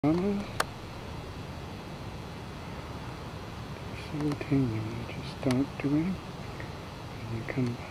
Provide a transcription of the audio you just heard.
dramas. 17, you just start doing, and you come back.